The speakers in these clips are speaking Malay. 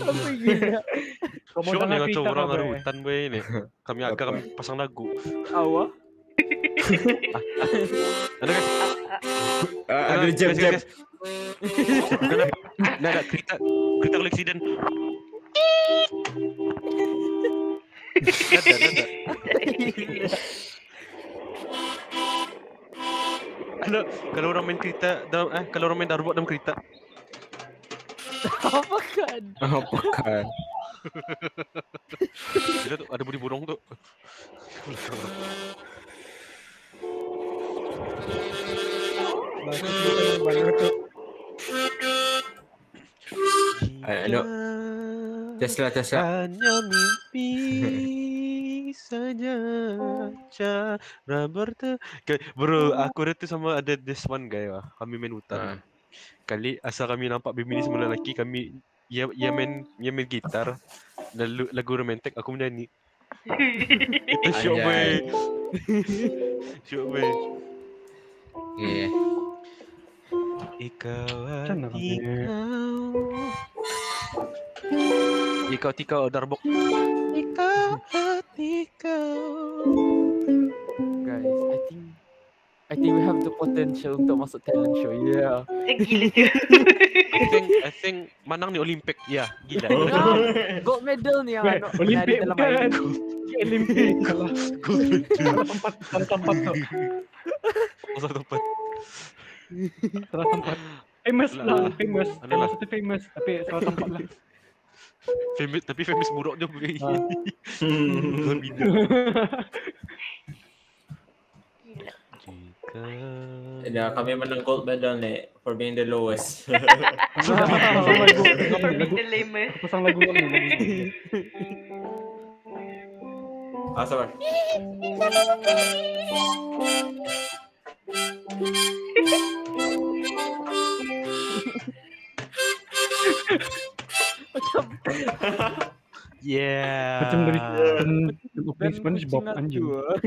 Apa gila? Syok nih ngaco orang ada hutan boy ini. Kami pasang lagu. Awak. Ada guys. Ada jam. Ada kereta koleksidен. Ada. Kalau orang main kereta kalau orang main darbot dalam kereta. Apa kan? Gila tuh ada budi burung tuh. Ayo. Tesla. Hanya mimpi saja cara bro, aku tuh sama ada this one guy lah. Kami main hutan. Kali asal kami nampak feminis semua lelaki, kami dia main gitar dan lagu romantik, aku menyanyi. Itu syok boy. Syok boy. Iya. Ikau darbok. Guys, I think we have the potential untuk masuk talent show. Yeah. Gila tu. I think menang ni Olimpik. Ya, gila. Gold medal ni yang Olimpik bukan. Olimpik kalah. Salah tempat tu. Salah tempat. Famous. Salah satu famous tapi salah tempat lah. Famous buruk dia boleh. Ya, kami menang gold medal nih for being the lowest. Pasang lagu kami. Sabar. Yeah. Macam dari opening SpongeBob anjing.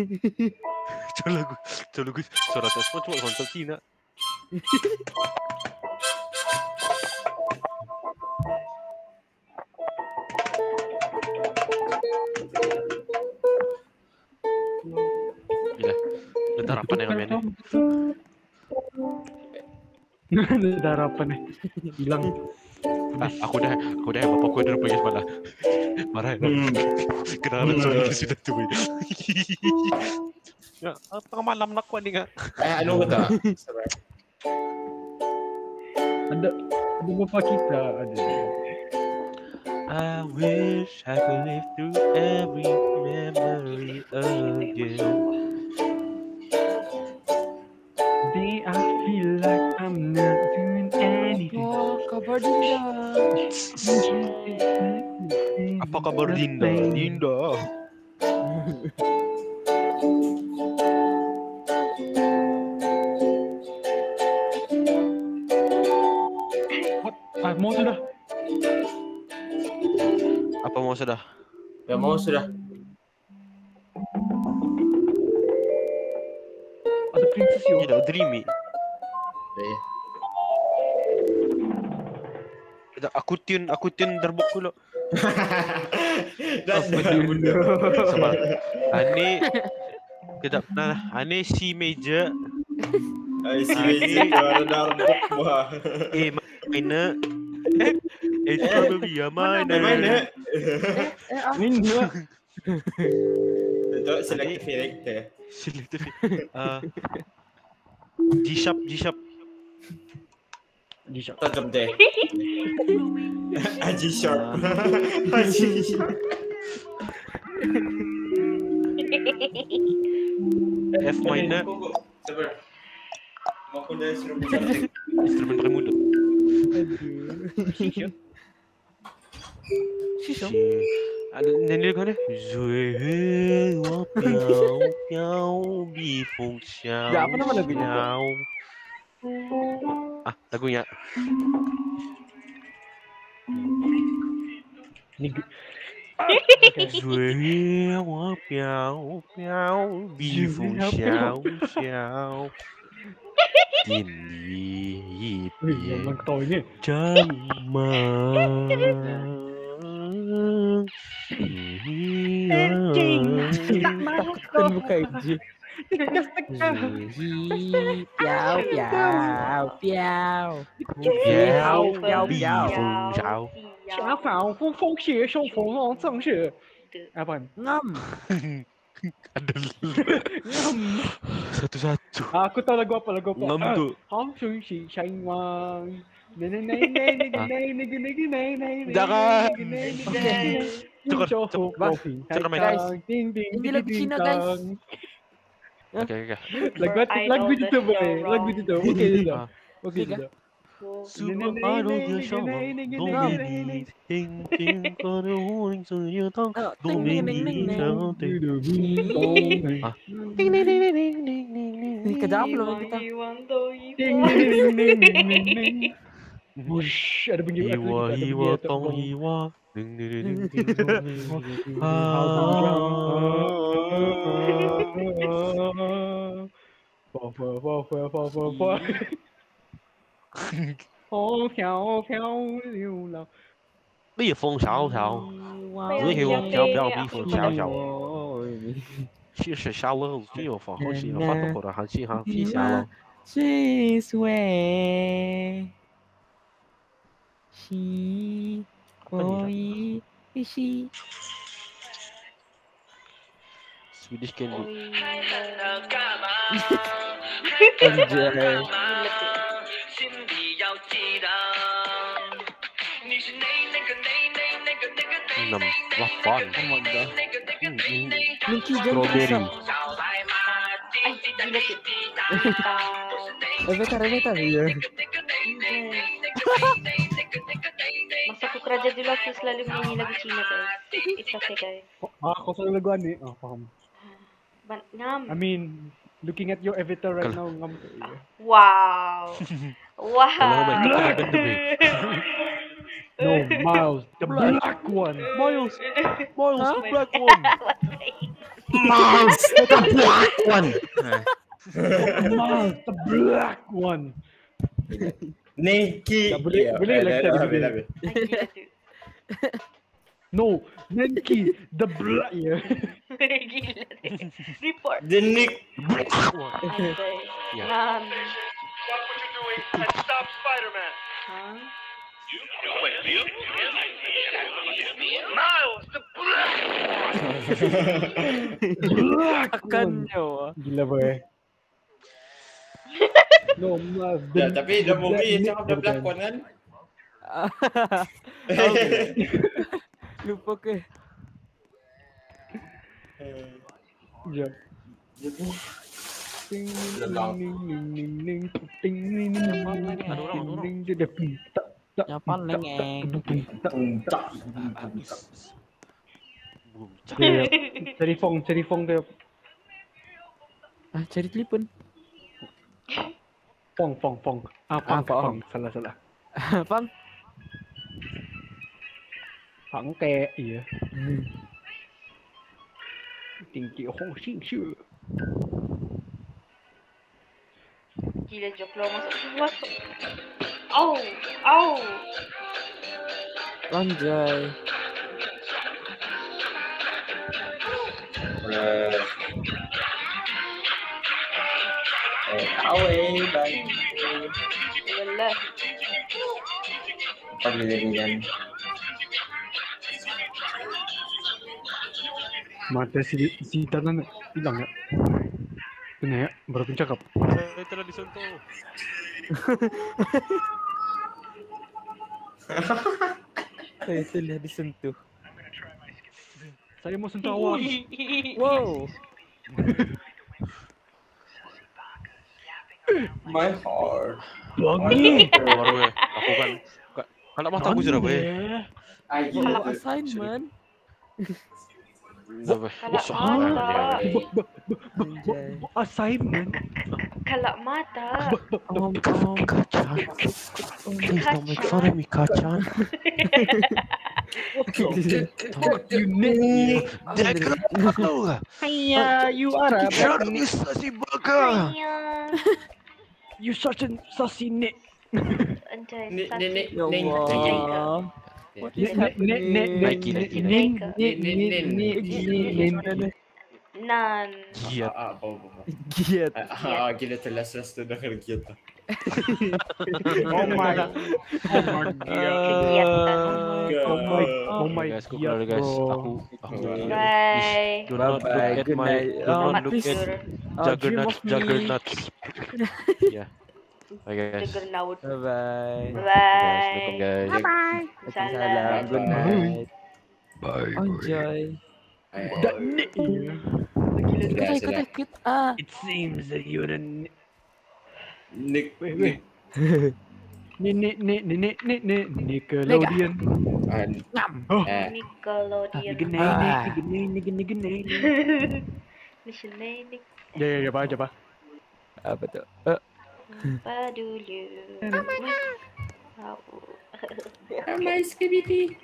Coba lagu suara SpongeBob konsol Cina. Gila. Ada harapan yang kami ini. Ada harapan nih. Hilang. Aku dah bapak aku dah pergi semalam. Marah. Kenalan soal itu sudah tuh. Ya, tengah malam nak kuat ni enggak? Ano kata? Ada bapak kita ada. I wish I could live through every memory again. Day I feel like I'm not doing anything. Oh, kabar Dinda. Apa kabar Dinda? Dinda. Mau sudah. Apa mau sudah? Ya mau sudah. Ada princess yo. Tidak dreamy. Tidak, aku tune darbuk dulu. Sama. Ani kedap nah, ani C major. C major ada darbuk wah. Minor. It's probably a minor. Minor. Itu selective deh. Selective. G sharp. Tetap deh. G sharp. F minor. Sabar. Mau aku dah suruh bicara. Instrumen pakai mulut. Shisho. Ada nyanyi lagu mana? Zui wa piao piao bi feng xiao. Ya, apa nama lagunya? Lagunya. Zui wa piao piao bi feng xiao xiao. Ini Yang tahu ini. Jangan Kan buka J. Tegas-tegas. Piao piao piao. Piao, piao Li piao. Feng Zhao. 小仿风风雪受风浪正是 apaan? Ngam. Ada Ngam. satu-satu. Aku tahu lagu apa. Ngam tu. Hong Shun Shi Shang Wang. Nei nei nei nei nei nei nei nei nei nei nei nei. Jangan. Cakap, Guys, ini lagu Cina, guys. Okay. Lagu itu boleh. Lagu itu. Okey itu. Okey itu. Subhanallah ya Allah, Dominique, Ting Ting, kada huling saya tang, Dominique, Ini kejap belum kita. Wush, ada bunyi Hiwa tong hiwa, ding ding ding ding ding. Bây giờ phong sao sao, dưới hiệu kéo béo bị phong sao sao,其实sao了，只有放好些，发到后头还是还皮下了。 最水，西我一西。 Swedish Candy. Anjay. Enam, 8. Oh my god. Minky Strawberry. jangan Ay, gila tuh. Bentar ya. Masa aku kerja dulu aku selalu menyanyi lagu Cina guys. It's okay guys. Ako sa lagu ani. Paham. Ngam. I mean, looking at your avatar right now, ngam. Wow. Wow. Kalau main kita benda be. No, Miles, the black one. Miles, the black one. Miles, the black one. Miles, the black one. Neki. Boleh like that. Ay, gila tuh. No, Nenki, the black. Yeah. Gila tuh. Report. Jenik. Anjay. Ya. Ngam. What would you do if I stop Spider-Man? Huh? Miles, the black. Black one. Akannya wah. Gila boy. No, Miles. Ya, tapi the movie cakap the black one kan? Lupa ke? Yeah. Yang paling Cari phone dia. cari telepon. Fong. Fong. Salah. Fang. Phẳng kè, iya. Tình kiểu không xin sự. Gila joke lo masuk. Oh. Anjay. Bye. Wala. Paglilinigan. Mata si Tanan hilang ya. Benar ya, baru pun cakap. Saya telah disentuh. Saya telah disentuh. Saya mau sentuh awak. Wow. My heart. Bangi. Baru ya, aku kan kalau mata aku sudah be. Wow, assignment. Sudah be. Kalau mata. Anjay. Assignment. Kalau mata. Kacan. Please don't make fun of me, Kacan. You need. Hiya, You are a Shut up, you sassy bugger. You such a sassy neck. Anjay, Nenek. Ya Allah. What is happening? Nan. Giat. Giat. Gila tu last tu dah kerja tu. Oh my. Oh my god. Kegiatan. Oh my guys, aku god, keluar guys. bro. Aku Bye. do not look Bye-bye, at good my night. do not Selamat look at tidur. Dream of me. Juggernauts. Yeah. Bye guys. Juggernaut. Bye-bye. Guys, assalamualaikum guys. Salam. Salam. Good night. Bye. Enjoy. Sudah, Ikut, sudah. ikut. It seems that you're a Nick, Wait. Nickelodeon. Oh. Nickelodeon. Nigenay. Nickelodeon. Ya, apa? Apa tuh? Apa dulu? Aku. Amai skibidi.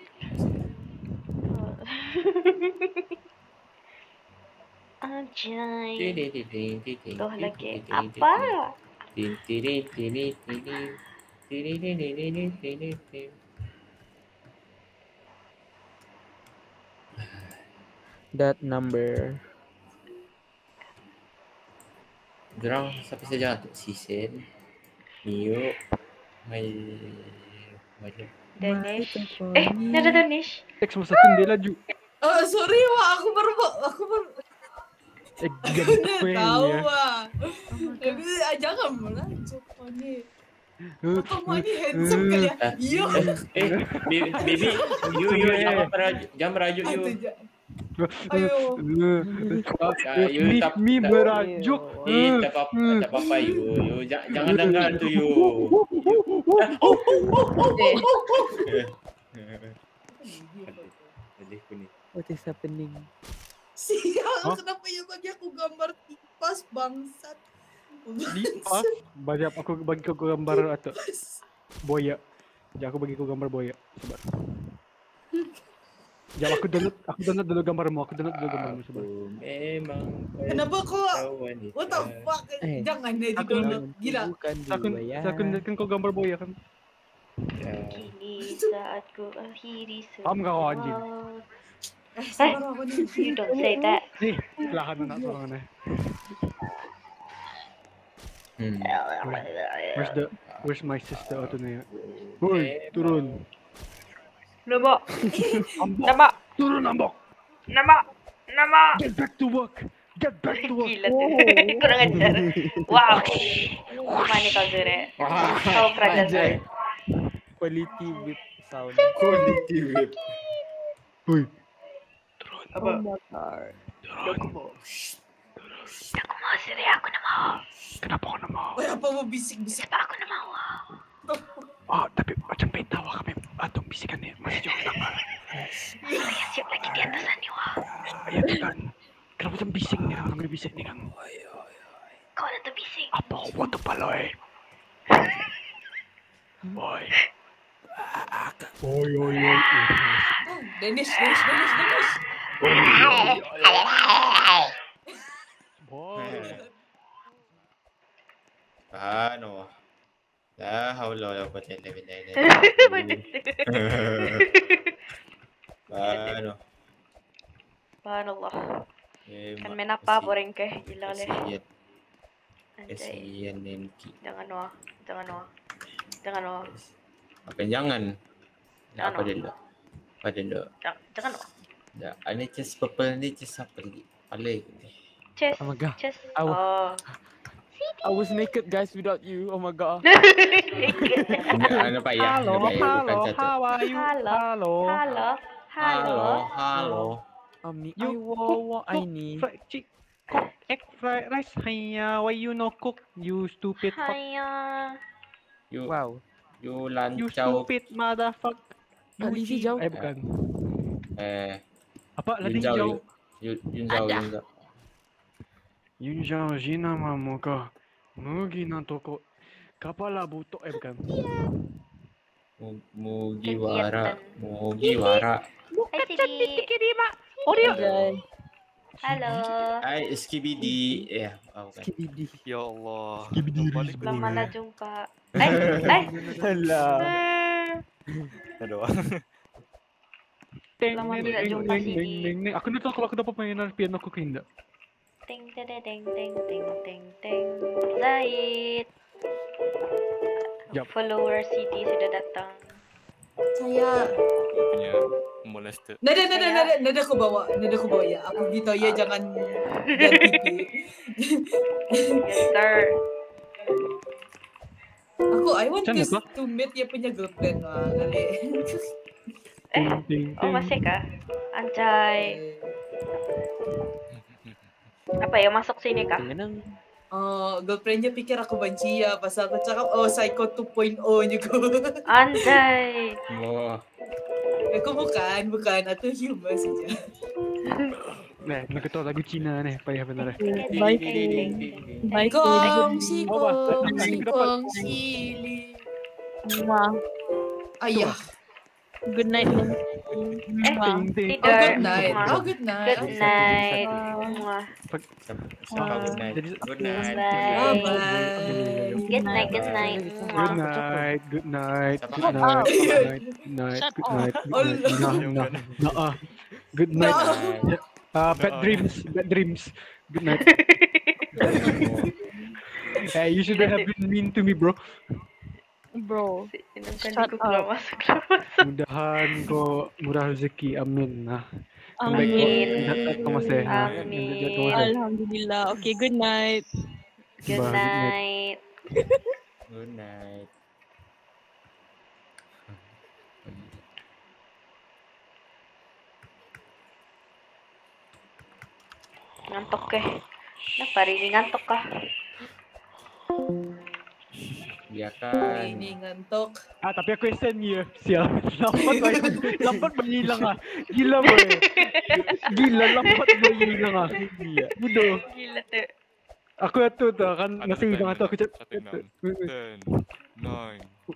Anjay. Ting. Tuh lagi apa? That number. Dorang siapa saja tu? Sisen, Mio, Danish. Nada Danish. Teks mo sa kundi laju. Oh, sorry Wak, aku baru Ganito na tahu ya. Wak. Tapi jangan malah Joko ni. Apa mau ni handsome kali ya? Yo. baby, you jangan merajuk you. Ayo. You tak Mi berajuk. tak apa you jangan dengar tu you. What is happening? Sial, kenapa ya bagi aku gambar tipas bangsat? Lipas. Bagi ko gambar ato. Boya. Diyan ako bagi ko gambar boya. Sabar. Diyan aku download dulu gambar mo. Sabar. Memang Kenapa kok? What the fuck? Jangan deh di download. Gila. Bukan Sakun ko gambar boya kan. Kini saat ku akhiri semua. Paham ka ko, Anjing? Sabar ako ni. You don't say that. Lahan na na. Where's my sister auto na yan? Hoy, turun. Nama. Nama. Turun ambok. Nama. Get back to work. Gila tuh. Kurang ajar. Wow. Mana kau Zure? Kau kerja Zure. Quality with sound. Hoy. Apa? Aku mau Zure, aku nak mau. Kenapa ako na mau? Uy, apa mo bisik-bisik? Aku nak mau. Tapi macam may tawa kami. Atong bisikan niya. Masih jauh na ba? Saya siap lagi di atasan ni wah. Ayan kan. Kenapa macam bising niya? Kami bising niya kan. Kau nak terbising. Apa ko po ito paloy? Boy. Oy. Dennis. Boy. Paano? La haula wala quwwata illa billah. Paano? Subhanallah. Kan main apa boring ke? Gila leh. Anjay. Kasihan Nenki. Jangan wah. Apa jangan? Jangan, Apa dulu? Jangan wah. Dah, ani chest purple ni chest apa lagi? Paling ni. Chess. Oh my god. Chess. I wa- Oh. I was naked guys without you. Oh my god. Ano pa ya? Hello. How are you? Halo. I You want I need. Egg fried rice. Hiya, why you no cook? You stupid fuck. Hiya. You Wow. you You lancau stupid motherfuck. Ali si jauh. Bukan. Apa? Yun Lading Zhao, jauh. Yun Zhao. Yun Zhao, jinama mo ka. Mugi na toko. Kapala buto. Bukan. Mugiwara. Hai Sidi. Halo. Hai Skibidi. Bukan. Skibidi. Ya Allah. Lama na jumpa. Alah. Aduh. Lama tidak jumpa, Sidi. Aku na to kalau aku dapat mainan piano ko kinda. ting ting ting ting ting ting. Zaid. Yup. Follower CD sudah datang. Saya Dia punya molested. nada aku bawa ya. Aku gitu ya jangan ganti. Yes sir. I want Macam mana, Pak? to meet dia punya girlfriend lah kali. Ting, Oh masih kah? Anjay. Apa ya masuk sini kah? Tenang. Girlfriendnya pikir aku benci ya pas aku cakap Psycho 2.0 juga. Anjay. Wah. Aku bukan, aku humor saja. Nah, nak ketawa lagu Cina ni, payah benar. Baik. Baik. Kongsi Bawah. li. Wah. Ayah. Good night. Ting, ting. Tidur. Good night. Mwah. Good night. Good night. Mwah. Siapa good night? Jadi- Good night. Bye. Bye. Good night. Good night. Good Mwah. night, good night, Siapa? good night, good night, good night, Shut good up. night, good Allah. night. Nah, good night. Bad dreams. Good night. Hey, you shouldn't have been mean to me, bro. Bro. Inang tadi Shut ko keluar up. masuk. Mudahan ko murah rezeki, amin. Amin. Kamasih. Amin. Alhamdulillah. Okay, good night. Good night. Good night. Ngantok eh. Kenapa hari ini ngantok kah? Biarkan. Ini ngantuk. Tapi aku SN ya. Sial. Lambat menghilang ah. Gila boy. Gila lambat menghilang ah. Gila. Bodoh. Gila tuh. Aku tu kan nasi hilang atau aku cakap 10, 9, 8.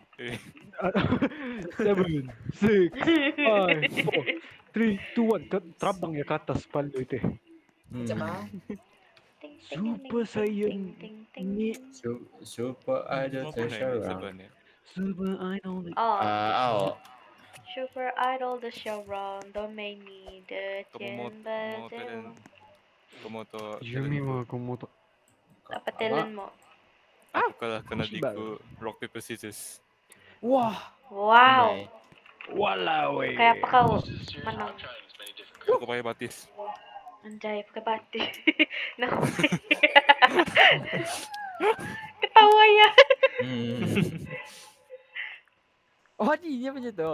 7, 6, 5, 4, 3, 2, 1. Terabang ya ke atas palu itu. Coba. Ting, ting, Super ting, Saiyan ting, ting, ting. ni Super Idol Treasure Round. sebenarnya. Super Idol. Oh, Super Idol the show round. Don't make me the Como chamber. to Yumi wa komoto. Apa talent mo? aku kalah kena Shiba. diku rock paper scissors. Wah, Wow. walau eh. Kayak apa kau menang? Aku pakai batis. Anjay, pakai batik. No. Ketawa ya. Oh, dia macam tu.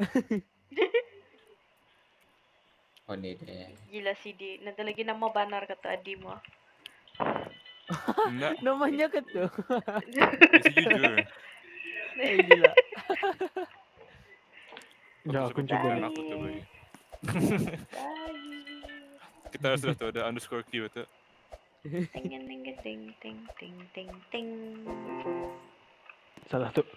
Oh ni deh. Gila CD. Nanti lagi nama banar kata Adi mo. Nak, Namanya ke tu? mesti jujur. Gila. Ya, aku sebab cuba. bukan aku tu boy. Kita sudah tahu ada underscore Q tu. Ting ting ting ting ting ting ting ting. Salah tu.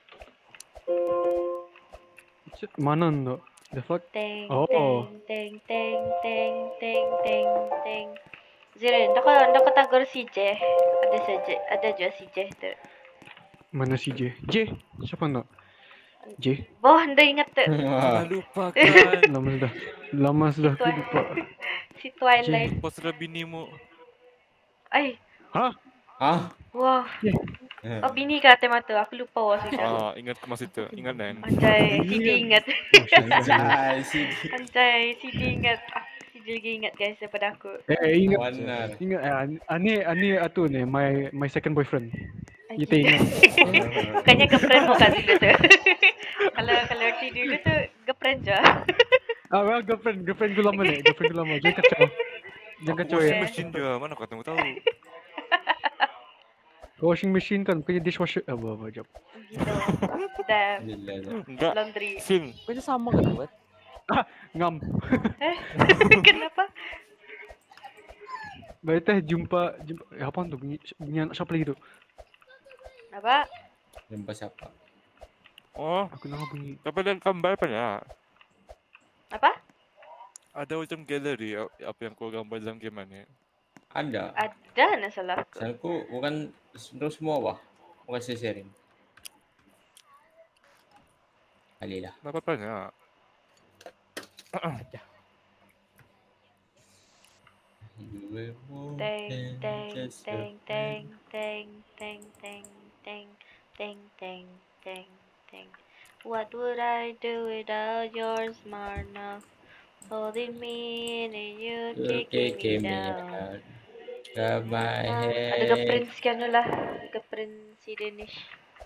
Mana tu? The fuck? Ting Oh. ting ting ting ting ting ting. Zirin, ndako tagor si J. Ada juga si J tu. Mana si J? J? Siapa nak? J? Boh, anda ingat tu. Lupa kan. Lama sudah aku lupa. Si Twilight. Kau sudah binimu. Ay, Hah? wah. Oh, bini ka tema tu. Aku lupa wah sudah. Ingat ke masa itu. Ingat kan? Anjay, CD ingat. Anjay, sih. Anjay, CD ingat. CD lagi ingat guys daripada aku. Ingat. Benar. Ingat ani atu ni my second boyfriend. Ay, Kita ingat. Bukannya girlfriend bukan dulu tu. Kalau CD dulu tu girlfriend je. Well, girlfriend ku lama ni. Girlfriend ku lama. Jangan kacau. Jangan kacau Washing ya. machine je. Mana kau tahu? Washing machine kan, bukannya dishwasher. Apa jap. Gitu. Dah Gila. Enggak. laundry. Film. Kau sama kan buat? Ngam. Kenapa? Baik teh jumpa apa tu bunyi anak siapa lagi tu? Apa? Jumpa siapa? Oh, Aku nak bunyi. dapat lihat gambar apa ya? Apa? Ada macam galeri apa yang kau gambar dalam game ni. Ada. Ada na salah aku. Misalku bukan untuk semua wah. Bukan saya sharing. Alilah. Dapat banyak. Ding, ding, ding, ding, ding, ding, ding, ding, ding, ding, ding, ding. What would I do without your smart mouth? Holding me and you kicking me down. Grab my Ada head. Prince ka ano lah. Ada Prince si Danish.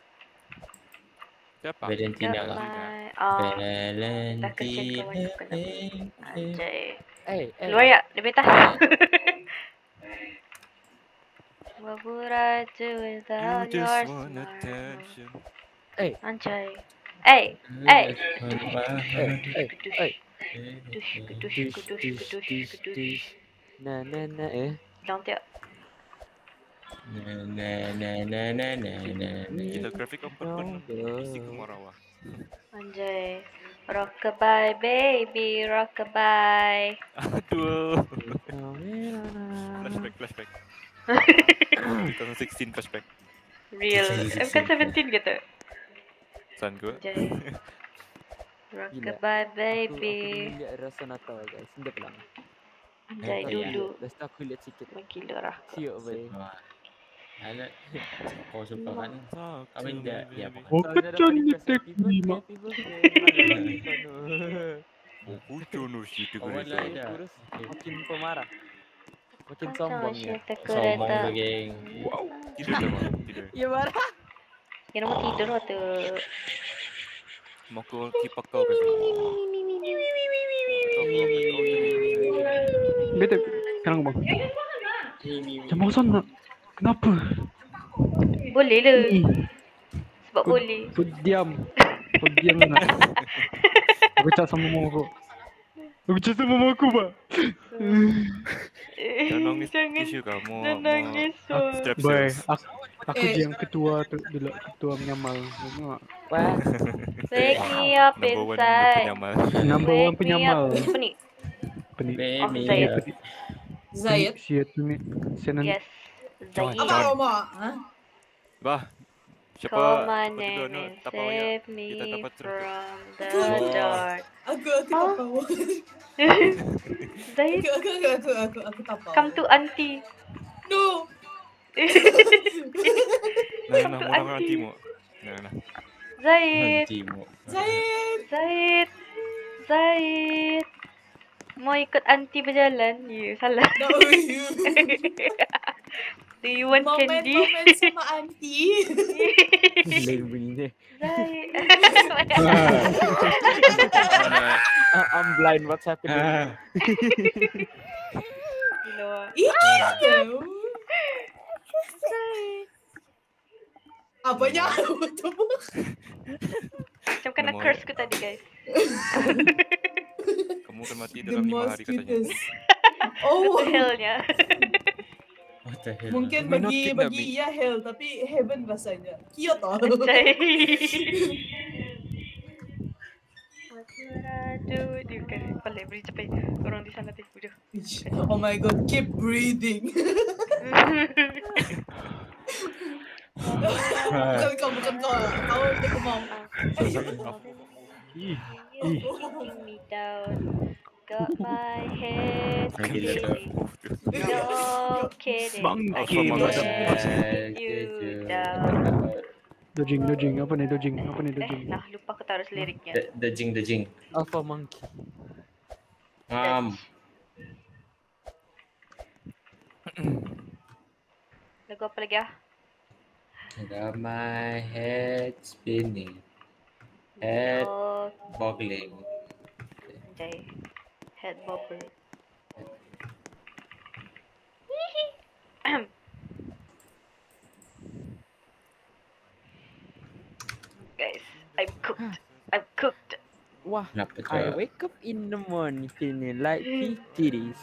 Siapa? Valentina Got lah. my... tak kasihan kawan Valentina. ko na. Anjay. Hey, Keluar ya, dia beta. What would I do You without just your want smart attention. hey, Anjay. Hey, hey. hey, hey. Kudush, kudush, Dish, kudush, dish, kudush, dish, kudush. dish. Na na na Bilang tiap. Gila grafik 4 isi kemarawa. Anjay. Rockabye baby, rockabye. Aduh. Flashback. 2016 flashback. Real. MK17 gitu. San gue. Anjay. Rockabye baby. Aku lihat rasa Natal guys. Sedap lah. Anjay dulu. Lepas tu aku lihat sikit. Menggila lah. Siap baik. Anak kau suka kan? Kami dah ya apa? Oh, kecil ni tek lima. Buku jono sih Oh, dengan lah, itu. dah. Terus makin pemarah. Makin Macam sombongnya. siya Sombong kereta. tu geng. Tidur dah bang. Tidur. Ya marah. Kira mau tidur waktu. Mau ke kipak kau kan? Bete, sekarang bang. Jam bosan nak. Kenapa? Boleh lah. Sebab boleh. Kau diam. Kau diam nak. Aku cat sama mama aku. Aku cat sama mama aku, Pak. Jangan nangis. Jangan. Tisu kamu. Jangan nangis. Strap Boy, sales. aku je yang ketua tu dulu, ketua menyamal. Tengok. Wah. Wake me up Number one inside. penyamal. Number one Wake me up. penyamal. Apa ni? Apa ni? Baby. Zayed. Zayed. Siat tu ni. Sian Yes. Zayed. Apa Oma? Ha? Bah. Siapa? Call my Waktu tu name anu, and tapau ya. save Kita me dapat from the Oh. dark. Aku tak tahu. Zayed, Aku tak tahu. come to auntie. No. Nah, murah nanti mo. Nah. Zayed, Timo. Zayed. Zayed, Zayed. Mau ikut auntie berjalan? Ya, salah. No. Do you want candy? Moment sama auntie. Lain bunyinya. Zayed. I'm blind. What's happening? Gila. Iya. Apanya? Macam kena Nama- curse ku tadi, guys. Kamu akan mati The dalam 5 most hari katanya. cutest. What Oh, the hell-nya? What the hell? mungkin May not bagi kidnap bagi me. ya hell tapi heaven rasanya. Cute oh. Anjay. What would I do? Dia kan balik beri capai orang di sana tadi. Udah. Oh my god, keep breathing. bukan kau. Kau take mom. Kicking me down. Got my head Gila tu. spinning. No kidding. Bang, I Alpha can't Manga. let you down. Dojing. Apa ni dojing? Nah, lupa aku taruh liriknya. The jing. Alpha monkey. Lagu apa lagi ah? Got my head spinning. Head No, boggling. anjay. Head bobber. Guys, I'm cooked. Wah. Kenapa tu? I wake up in the morning feeling like titties.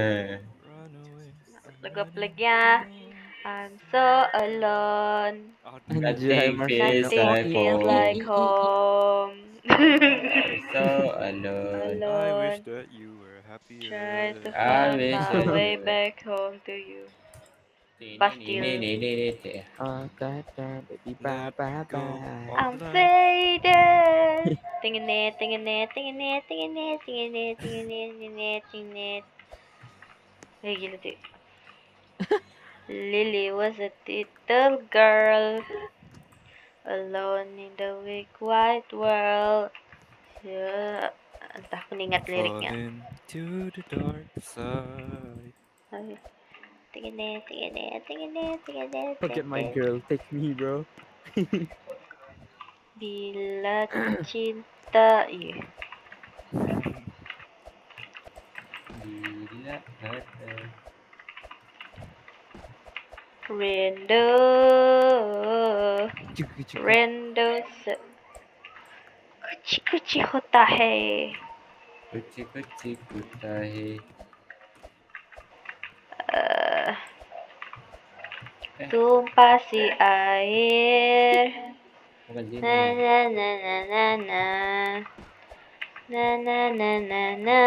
Lagu apa lagi ah? I'm so alone. Anjay, Nothing feels Nothing like feels home. like home. So alone. I wish Alone. that you were happier. Try to I find wish my that way you- back home to you. Bastille. Oh, baby, bye, bye, bye. I'm faded. Singing it. Gila tuh. Lily was a little girl alone in the big wide world. Ya, entah aku ingat liriknya. Falling to the dark side. Forget my girl, take me, bro. Bila cinta, iya. Bila ada. Rendo se kuchi hota hai. Kuci kutahe. Tumpah si air. Bukan dia. Na na na na na na. Na na na na na.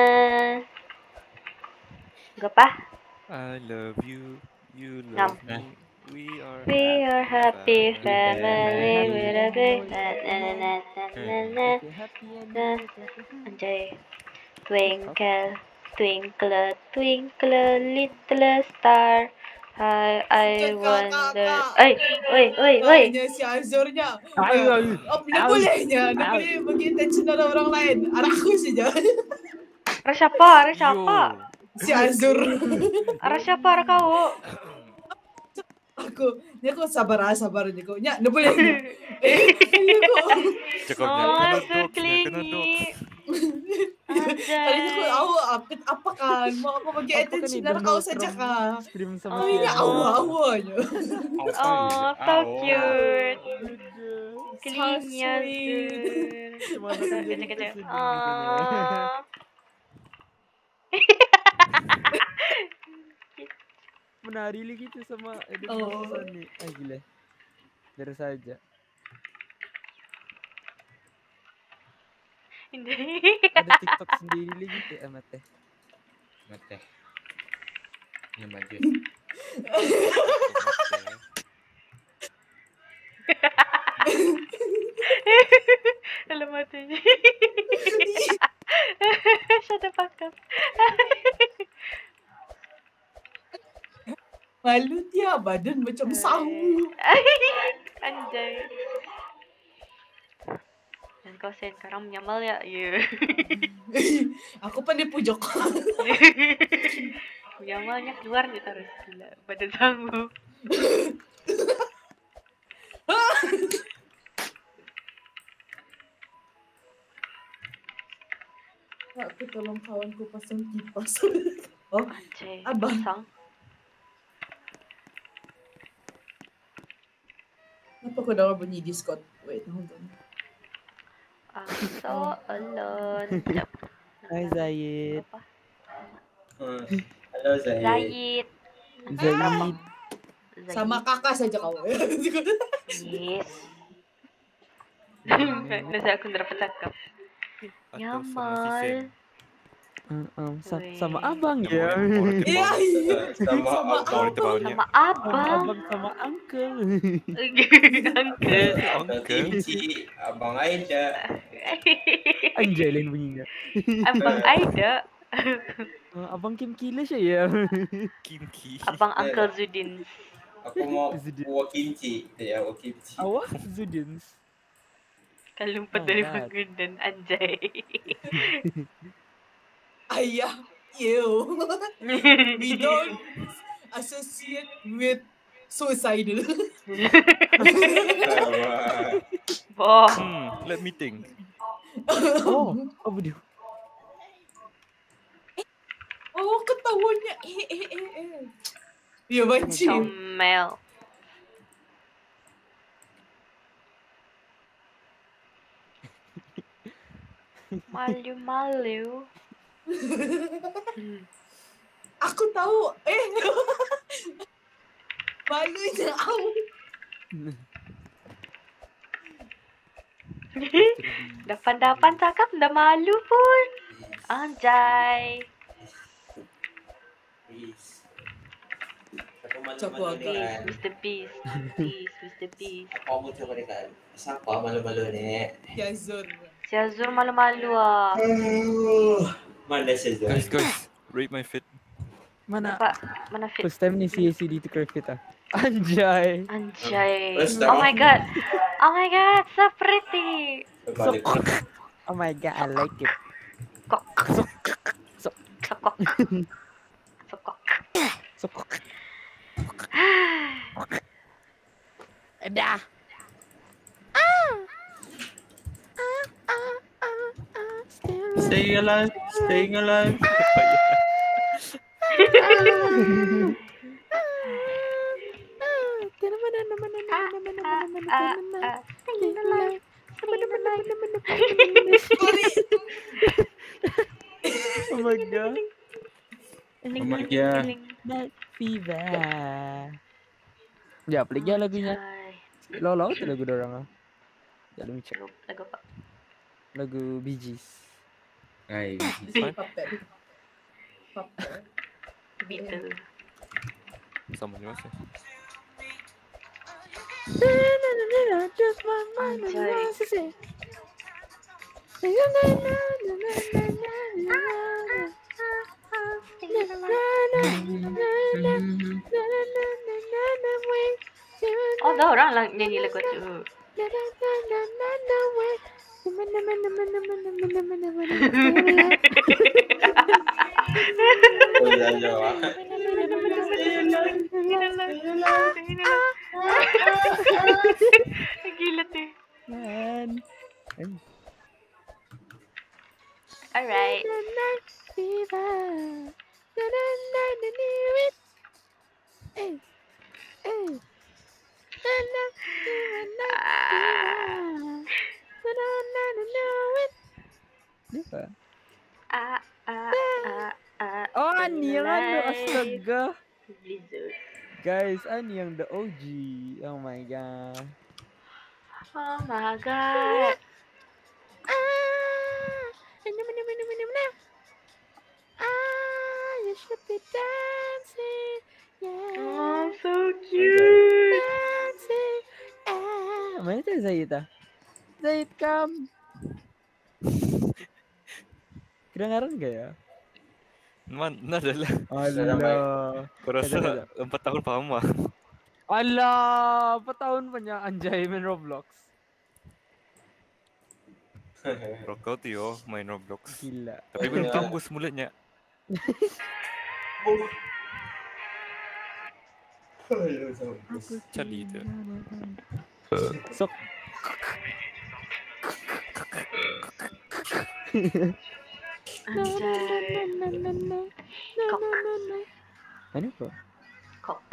Gapa? I love you, you Ngam. love me. We are happy family with a big na na na na na na. Anjay. Twinkle, twinkle, twinkle, little star. I wonder. Ay, oi. Hanya si Azurnya. Ay. Nak bolehnya bagi attention dari orang lain. Anak aku saja. Ara siapa? Si Azur. Ara siapa? Ara kau. Ni aku sabar ni kau. Nya, nak boleh. Cakapnya kena Seklingi. Tadi aku apa kan? Mau aku bagi attention dari kau saja kan? Ini awal-awalnya. Oh, so cute. Seklingi Cuma kecil-kecil. menari gitu sama edit nih. Gila. Biar saja. Ada TikTok sendiri gitu Mate. Ini maju. Alamat aja. Shut the fuck up. Malu dia badan macam sawu. Anjay. Dan kau sekarang menyamal ya? Iya. Aku pandai pojok. Menyamalnya keluar nih terus gila. Badan sawu. Aku tolong kawanku pasang kipas. Oh, Anjay. abang. Pasang. Kenapa aku dengar bunyi Discord? Wait, hold on. I'm so alone. Hai Zayid. Apa? Halo Zaid. Zayid. Sama kakak saja kau. Yes. Nasa aku dapat cakap. Nyamal. Sama abang ya. Iya. Sama abang. Sama abang. Abang sama uncle. Abang Kimchi, Abang Aida. Anjalin bunyinya. Abang Aida. Abang Kim Kila ya. Kimchi. Abang Uncle Zudin. Aku mau Kimchi. Ya, Kimchi. Awak Zudin. Kalumpat dari Pagundan, anjay. Ayah, you. We don't associate with suicidal. Boh. Let me think. Oh, apa dia? Oh, ketawanya. Ya, banci. Comel. Malu-malu. Aku tahu. Malunya aku. Dapan-dapan cakap dah malu pun. Anjay. Coba kan. Mr. Beast. Mr. Beast. Aku mau coba dekat. Siapa malu-malu ni? Ya, Zul. Si Azur malu-malu ah. Mana si Zul? Guys, rate my fit. Mana? Mana fit? First time ni si dito Cricket ah. Anjay. Anjay. First Oh time. my god. Oh my god, so pretty. Oh my god, I like it. Kok. Sok. Sokok. Sokok. Sok. Dah. Staying alive, staying alive. Staying alive. Staying alive. Oh my god. Oh my god. Night fever. Ya, peligya lagunya. Lolo itu lagu dorang ah. Jangan lupa cek. Lagu apa? Lagu Bee Gees. Ay, Beatles. Sama juga sih. Oh, dah orang lah nyanyi lagu tu. oh ya Jawa. Gila tu. Man. Alright. Oh, ani yang ano, astaga. Blizzard. Guys, ani yang the OG. Oh my god. Oh my god. You should be dancing. Yeah. Oh, so cute. Dancing. Mana tu Zaid ah? Zaid come. Kedengaran gak ya? Mana adalah? Allah. Kau rasa 4 tahun faham lah. Allah, 4 tahun punya anjay main Roblox. Kau tu yo main Roblox. Gila. Tapi belum tembus mulutnya. Cali tu. Sok. Anjay. Kok. Ano po? Kok.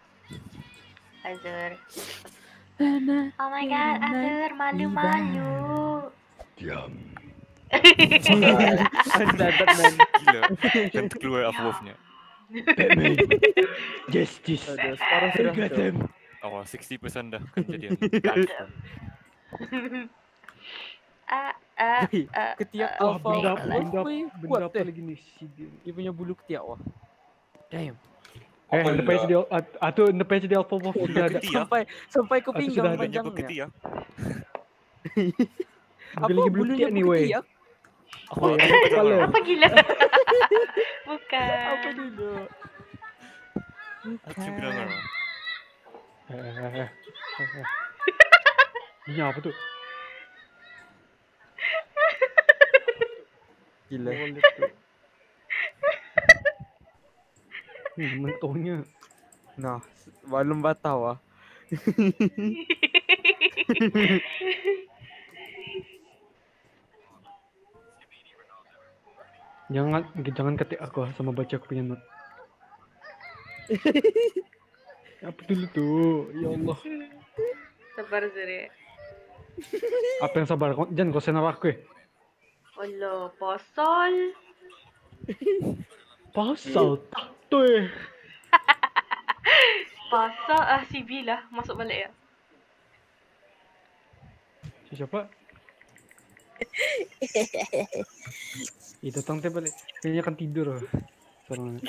Azur. Oh my god, Azur malu-malu. Diam. Batman. Gila. Nanti keluar wolf-nya. Batman. Justice. Aduh, sekarang sudah Gotham. Oh, 60% dah kejadian. Ketiak Oh, alpha. benda Kuat apa lagi ni? Dia punya bulu ketiak wah. Damn. Lepas dia atau lepas dia alpha wolf sudah ada. Sampai ke Atau pinggang sudah ada panjangnya. Ketiak. Apa lagi bulu bulunya ketiak ni weh? berketiak? Kepala. Apa gila? Bukan. Apa dulu? Aku bilang Ini apa tu? Gila. Mentohnya. Nah, belum batau ah. Jangan ketik aku sama baca aku punya note. Apa dulu tu? Ya Allah. Sabar Zuri. Apa yang sabar? Jangan kau senar aku Allah, pasal. Pasal tak tu Pasal si B lah masuk balik ya. Siapa? Datang teh balik. Kayaknya akan tidur lah. Sekarang.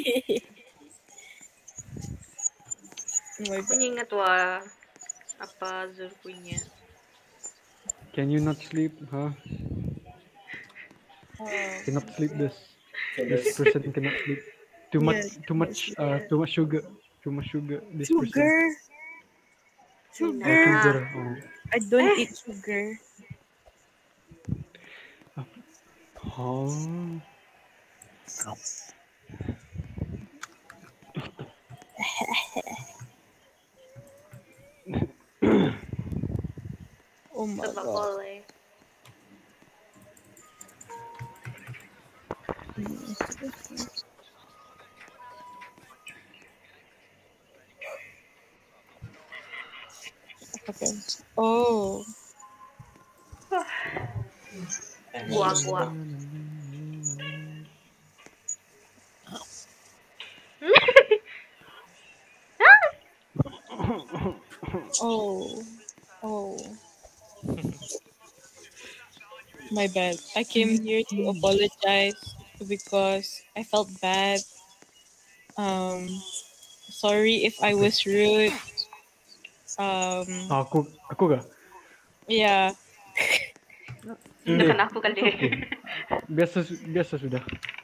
Aku ingat wah apa Zur punya. Can you not sleep? Huh? Cannot sleep this. This person cannot sleep. Too much, Yes, too much, yes, too much sugar. Too much sugar. This person. Sugar. Sugar. Sugar. Oh. I don't eat sugar. Oh. Oh my Sebab god. boleh. Okay. Oh. Gua. Oh. Oh. My bad. I came here to apologize because I felt bad. Sorry if I was rude. Aku gak? Yeah. Bukan aku kali. Biasa sudah.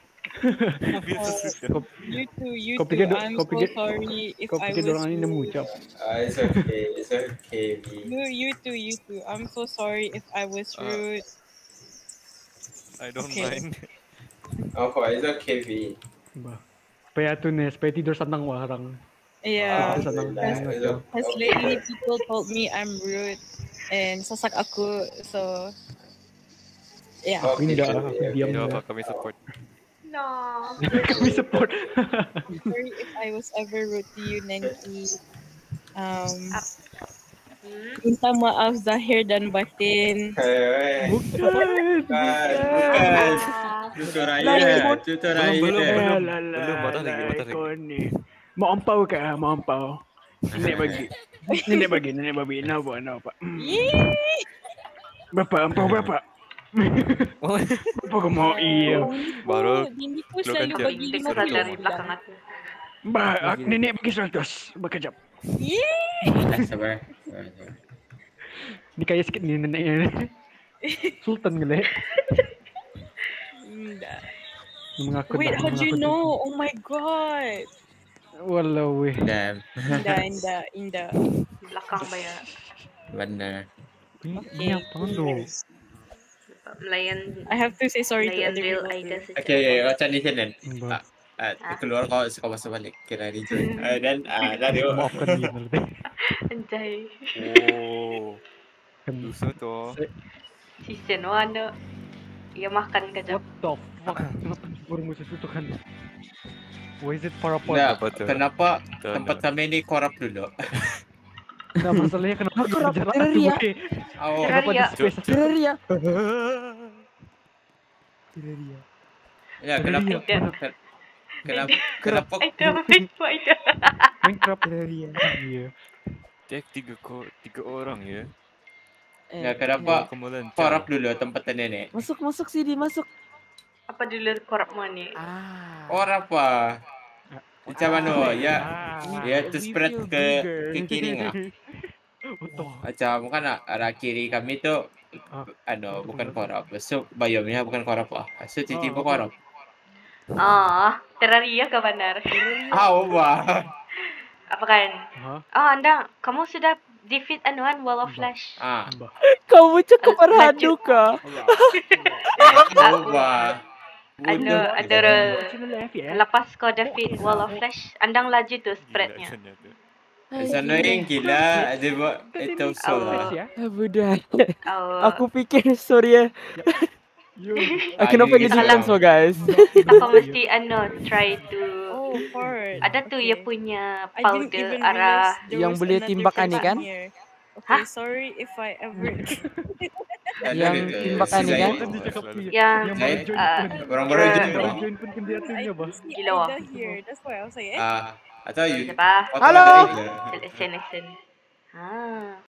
You Kau too. pikir I'm so sorry if kau I pikir was orang ini nemu rude. cap? It's okay. You too. I'm so sorry if I was rude. I don't Okay. mind. It's okay, V. Supaya tidur sanang warang. Yeah. Tidur sanang. Because lately people told me I'm rude and sasak aku, so yeah. Aku tidak, aku diam. Tidak apa, kami support. No. Kami support. Sorry if I was ever rude to you, Nenki. Minta maaf Zahir dan Batin. Bukan. Tutorial. Belum, patah lagi. Mau ampau ke? Mau ampau. Nenek bagi. Nenek babi. Nampak. Bapak, ampau bapak. Bapak kau mau iya. Baru Dindiku keluarkan selalu chat. bagi Dengar dari 50 belakang aku. Mbak, nenek bagi 100. Bekejap. Sabar. Ni kaya sikit ni neneknya. Sultan gila. Mengaku Wait, dah, how do you mengaku know? Oh my god. Walau weh. Damn. Indah. Belakang bayar. Benar. Ini apa tu? Melayan. I have to say sorry to Melayan other real people. Aida secara. Okay, macam ni Shannon. Mbak. Keluar kau masuk balik. Kira rejoin. Dan radio. Maafkan dia nanti. Anjay. Oh. Dusa tu. Si Senwana. Ia makan kejap. What the fuck? Kenapa baru musuh itu kan? Why is it parapod? Nah, kenapa tempat kami ni korup dulu? Nah, masalahnya kenapa Korup, jarak Terraria. aku Oh, kenapa di space? Terraria. Ya, kenapa? Kenapa? Minecraft Terraria. Iya. Cek 3 orang ya. Ya, kenapa korup dulu tempat nenek? Masuk sini, masuk. Apa dulu korup mana? Korup apa? Macam mana? Ya, tu spread ke kiri ngah. Macam kan arah kiri kami tu bukan korup. So biomnya bukan korup lah. So tiba-tiba korup. Terraria ke benar? Wah. Apa kan? Anda, kamu sudah defeat Wall of Flash. Kamu cukup berhadu kah? Wah. Lepas kau defeat Wall of Flash, andang laju tu spreadnya. It's annoying gila. Ada buat itu solar. Budak. Aku fikir sorry ya. Kenapa dia jalan so guys? Apa mesti try to ada tu ia punya I didn't powder even arah realize there yang was boleh another timbakan ni kan? person here. Okay, sorry if I ever Yang timbakan ni kan? yang Orang baru join pun kan dia tunya bah. gila wah. here. That's why I was like, atau you Siapa? Halo. Selection.